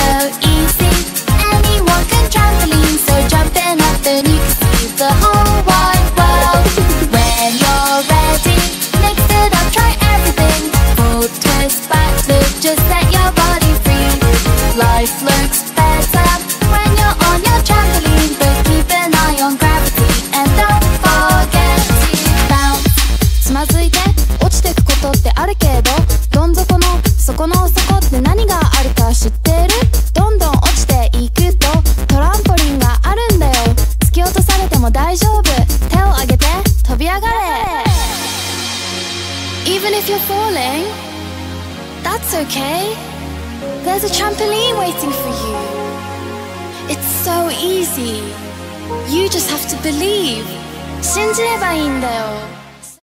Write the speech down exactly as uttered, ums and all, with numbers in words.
easy. Anyone can trampoline, so jump in up and you can see the whole wide world. When you're ready, mix it up, try everything. Full twist, back flip, just set your body free. Life looks better when you're on your trampoline, but keep an eye on gravity and don't forget to bounce. つまずいて落ちてくことってあるけど、どん底の底の底って何があるか知ってる？どんどん落ちていくとトランポリンがあるんだよ。突き落とされても大丈夫。手を上げて飛び上がれ。 Even if you're falling, that's okay. There's a trampoline waiting for you. It's so easy. You just have to believe. 信じればいいんだよ。